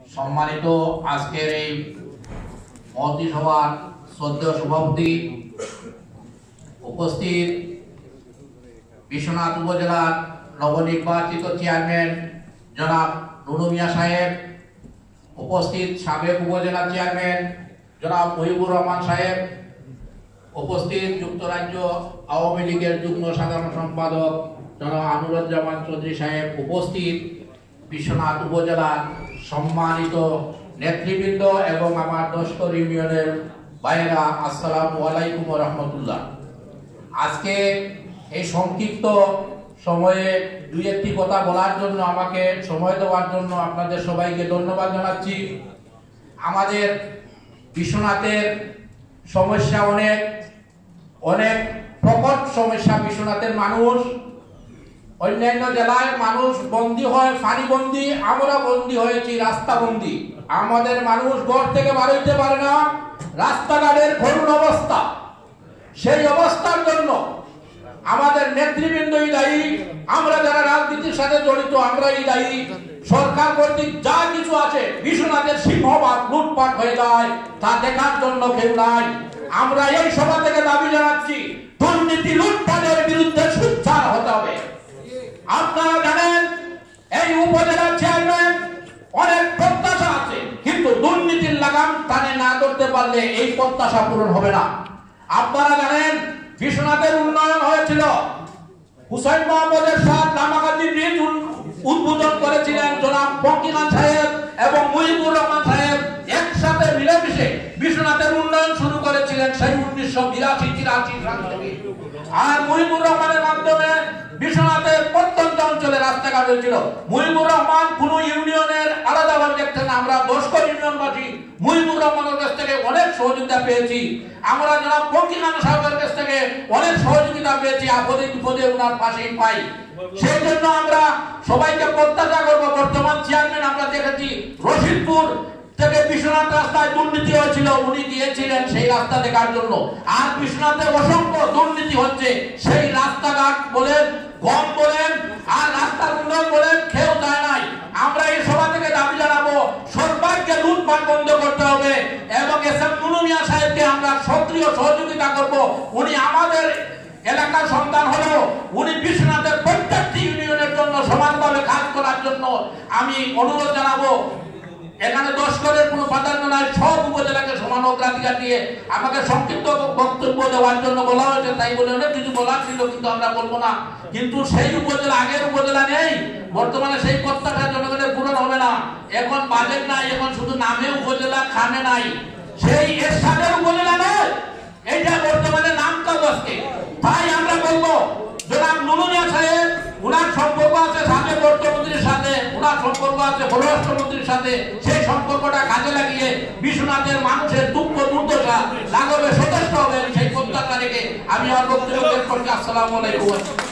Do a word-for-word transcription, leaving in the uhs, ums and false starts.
সম্মানিত আজকের এই মহতী সভার শ্রদ্ধেয় সভাপতি, উপস্থিত বিশ্বনাথ উপজেলার নবনির্বাচিত চেয়ারম্যান জনাব নুনু মিয়া সাহেব, উপস্থিত সাবেক উপজেলা চেয়ারম্যান জনাব মহিবুর রহমান সাহেব, উপস্থিত যুক্তরাজ্য আওয়ামী লীগের যুগ্ম সাধারণ সম্পাদক জনাব আনুরুজ্জামান চৌধুরী সাহেব, উপস্থিত বিশ্বনাথ উপজেলার সম্মানিত নেতৃবৃন্দ এবং আমার দশকর ইউনিয়নের ভাইয়েরা, আসসালামু আলাইকুম ওয়া রাহমাতুল্লাহ। আজকে এই সংক্ষিপ্ত সময়ে দুই একটি কথা বলার জন্য, আমাকে সময় দেওয়ার জন্য আপনাদের সবাইকে ধন্যবাদ জানাচ্ছি। আমাদের বিশ্বনাথের সমস্যা অনেক অনেক প্রকট সমস্যা। বিশ্বনাথের মানুষ, অন্যান্য জেলায় মানুষ বন্দী হয় পানি বন্দী, আমরা বন্দী হয়েছি রাস্তা বন্দী। আমাদের মানুষ ঘর থেকে বার হইতে পারে না, রাস্তাঘাটের করুণ অবস্থা। সেই অবস্থার জন্য আমাদের নেতৃবৃন্দই দায়ী, আমরা যারা রাজনীতির সাথে জড়িত আমরাই দায়ী। সরকার কর্তৃক যা কিছু আছে, বিশ্বনাথের সিংহভাগ লুটপাট হয়ে যায়, তা দেখার জন্য কেউ নাই। আমরা এই সভা থেকে দাবি জানাচ্ছি, দুর্নীতি লুটপাটের বিরুদ্ধে সোচ্চার হতে হবে। আপনারা জানেন এই উপজেলার চেয়ারম্যান অনেক প্রত্যাশা আছে, কিন্তু দুর্নীতির লাগাম টানে না করতে পারলে এই প্রত্যাশা পূরণ হবে না। আপনারা জানেন বিশ্বনাথের উন্নয়ন হয়েছিল, হুসাইন মোহাম্মদের সাথ লামাকান্দি ব্রিজ উদ্বোধন করেছিলেন জনাব ফকির খান সাহেব এবং মহিবুর রহমান সাহেব। একসাথে মিলেমিশে বিশ্বনাথের উন্নয়ন শুরু করেছিলেন সেই উনিশশো বিরাশি তিরাশি সাল থেকে। আর মহিবুর রহমানের মাধ্যমে বিশ্বনাথের প্রত্যন্ত অঞ্চলে রাস্তাঘাট হয়েছিল। মহিবুর রহমান কোন ইউনিয়নের আলাদাভাবে দেখতেন না, আমরা দশকর ইউনিয়নবাসী মহিবুর রহমানের কাছ থেকে অনেক সহযোগিতা পেয়েছি। আমরা যারা ফকির খান সাহেবের কাছ থেকে অনেক সহযোগিতা পেয়েছি, আপদে বিপদে ওনার পাশেই পাই। সেই জন্য আমরা সবাইকে প্রত্যাশা করবো। বর্তমান চেয়ারম্যান আমরা দেখেছি রশিদপুর থেকে বিশ্বনাথ রাস্তায় দুর্নীতি হয়েছিল, উনি গিয়েছিলেন সেই রাস্তা দেখার জন্য। আর বিশ্বনাথে অসংখ্য দুর্নীতি হচ্ছে, সেই রাস্তাঘাট বলেন, গম বলেন, আর রাস্তার উন্নয়ন বলেন, কেউ যায় নাই। আমরা এই সভা থেকে দাবি জানাবো, সরকারকে লুটপাট বন্ধ করতে হবে এবং এস এম নুনু মিয়া সাহেবকে আমরা সক্রিয় সহযোগিতা করব। উনি আমাদের এলাকার সন্তান হলেও উনি বিশ্বনাথের প্রত্যেকটি ইউনিয়নের জন্য সমানভাবে কাজ করার জন্য আমি অনুরোধ জানাবো। এখানে দশকরের কোনো প্রাধান্য নাই, সব উপজেলাকে সমান অগ্রাধিকার দিয়ে আমাকে সংক্ষিপ্ত বক্তব্য দেওয়ার জন্য বলা হয়েছে, তাই বলে অনেক কিছু বলার ছিল, কিন্তু আমরা বলবো না। কিন্তু সেই উপজেলা আগের উপজেলা নেই, বর্তমানে সেই প্রত্যাশা জনগণের পূরণ হবে না। এখন বাজেট নাই, এখন শুধু নামে উপজেলা, খামে নাই। সেই এরশাদের উপজেলা নয়, এইটা বর্তমানে নাম কাগজকে। তাই আমরা বলবো, জনাব নুনু মিয়া সাহেব, উনার সম্পর্ক আছে সাবেক অর্থমন্ত্রীর সাথে, উনার সম্পর্ক আছে পররাষ্ট্রমন্ত্রীর সাথে। সেই সম্পর্কটা কাজে লাগিয়ে বিশ্বনাথের মানুষের দুঃখ দুর্দশা লাঘবে সচেষ্ট হবেন, সেই প্রত্যাশা রেখে আমি আমার বক্তব্য শেষ করছি। আসসালামু আলাইকুম।